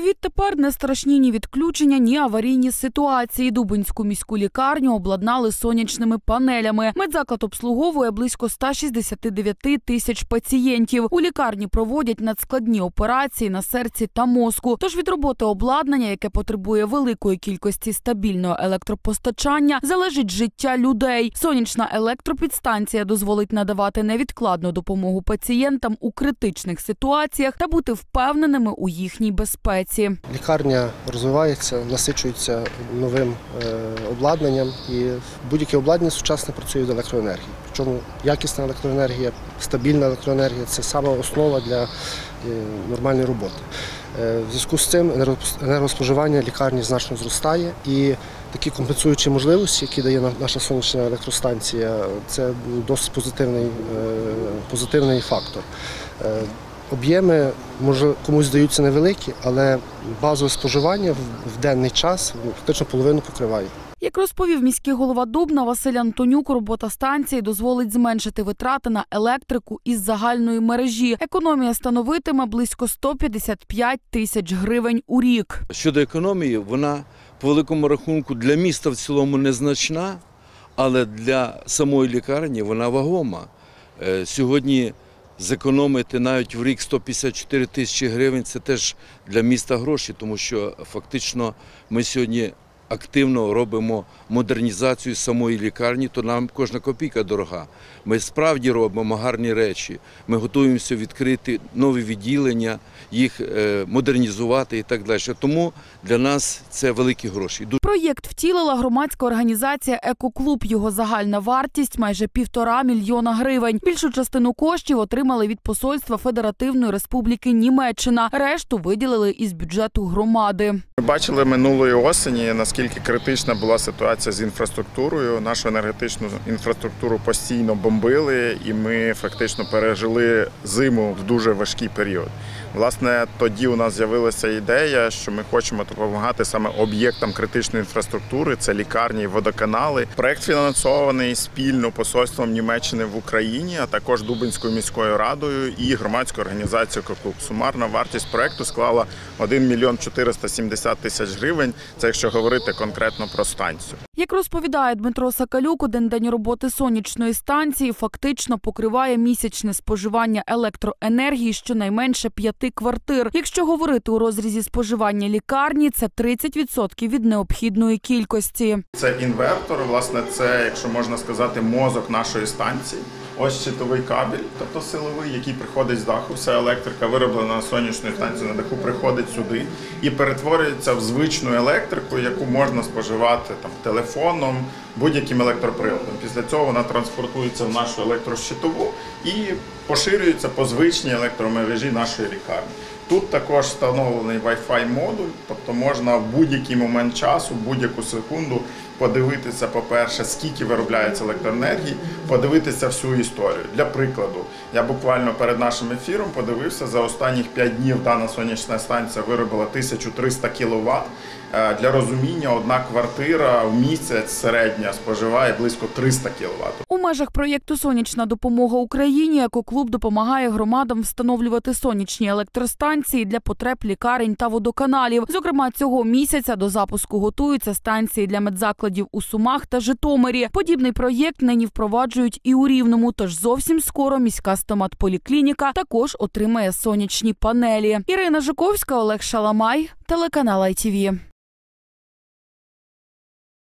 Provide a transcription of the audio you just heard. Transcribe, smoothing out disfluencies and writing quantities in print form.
Відтепер не страшні ні відключення, ні аварійні ситуації. Дубинську міську лікарню обладнали сонячними панелями. Медзаклад обслуговує близько 169 тисяч пацієнтів. У лікарні проводять надскладні операції на серці та мозку. Тож від роботи обладнання, яке потребує великої кількості стабільного електропостачання, залежить життя людей. Сонячна електропідстанція дозволить надавати невідкладну допомогу пацієнтам у критичних ситуаціях та бути впевненими у їхній безпеці. Лікарня розвивається, насичується новим обладнанням, і будь-яке обладнання сучасне працює від електроенергії. Причому якісна електроенергія, стабільна електроенергія – це сама основа для нормальної роботи. В зв'язку з цим енергоспоживання лікарні значно зростає, і такі компенсуючі можливості, які дає наша сонячна електростанція, це досить позитивний фактор. Об'єми, може, комусь здаються невеликі, але базове споживання в денний час фактично половину покриває. Як розповів міський голова Дубна Василь Антонюк, робота станції дозволить зменшити витрати на електрику із загальної мережі. Економія становитиме близько 155 тисяч гривень у рік. Щодо економії, вона по великому рахунку для міста в цілому незначна, але для самої лікарні вона вагома. Сьогодні зекономити навіть в рік 154 тисячі гривень – це теж для міста гроші, тому що фактично ми сьогодні активно робимо модернізацію самої лікарні, то нам кожна копійка дорога. Ми справді робимо гарні речі. Ми готуємося відкрити нові відділення, їх модернізувати і так далі. Тому для нас це великі гроші. Проєкт втілила громадська організація «Екоклуб». Його загальна вартість – майже 1,5 мільйона гривень. Більшу частину коштів отримали від посольства Федеративної Республіки Німеччина. Решту виділили із бюджету громади. Ми бачили минулої осені, наскільки критична була ситуація з інфраструктурою. Нашу енергетичну інфраструктуру постійно бомбили, і ми фактично пережили зиму в дуже важкий період. Власне, тоді у нас з'явилася ідея, що ми хочемо допомагати саме об'єктам критичної інфраструктури, це лікарні і водоканали. Проєкт фінансований спільно посольством Німеччини в Україні, а також Дубинською міською радою і громадською організацією «Екоклуб». Сумарна вартість проєкту склала 1 мільйон 470 тисяч гривень, це якщо говорити конкретно про станцію. Як розповідає Дмитро Сакалюк, один день роботи сонячної станції фактично покриває місячне споживання електроенергії щонайменше 5 квартир. Якщо говорити у розрізі споживання лікарні, це 30% від необхідної кількості. Це інвертор, власне, це, якщо можна сказати, мозок нашої станції. Ось щитовий кабель, тобто силовий, який приходить з даху. Вся електрика, вироблена на сонячній станції на даху, приходить сюди і перетворюється в звичну електрику, яку можна споживати телефоном, будь-яким електроприладом. Після цього вона транспортується в нашу електрощитову і поширюється по звичній електромережі нашої лікарні. Тут також встановлений Wi-Fi модуль, тобто можна в будь-який момент часу, будь-яку секунду подивитися, по-перше, скільки виробляється електроенергії, подивитися всю історію. Для прикладу, я буквально перед нашим ефіром подивився, за останніх 5 днів дана сонячна станція виробила 1300 кВт. Для розуміння, одна квартира в місяць середня споживає близько 300 кВт. У межах проєкту «Сонячна допомога Україні» «Екоклуб» допомагає громадам встановлювати сонячні електростанції для потреб лікарень та водоканалів. Зокрема, цього місяця до запуску готуються станції для медзакладів у Сумах та Житомирі. Подібний проєкт нині впроваджують і у Рівному, тож зовсім скоро міська стоматполіклініка також отримає сонячні панелі. Ірина Жуковська, Олег Шаламай, телеканал ITV.